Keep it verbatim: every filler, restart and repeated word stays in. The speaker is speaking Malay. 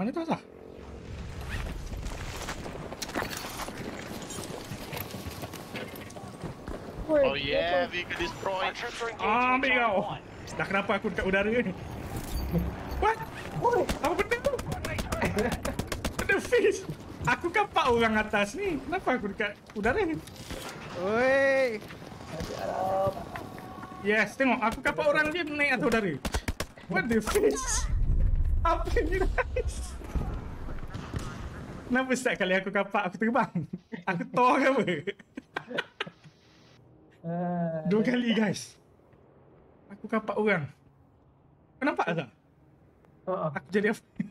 Mana tu Azhar? Oh yeah, vehicle destroyed. Ah, ambil kau. Dah kenapa aku dekat udara ni? What? Apa benda tu? The fish. Aku kampak orang atas ni. Kenapa aku dekat udara ni? Oi. Yes, tengok. Aku kampak orang dia naik atas udara. What the fish? Apa ni guys? Kenapa setiap kali aku kampak aku terbang? Aku tor ke apa? Dua kali guys. Aku kampak orang. Kau nampak tak? Aku jadi apa?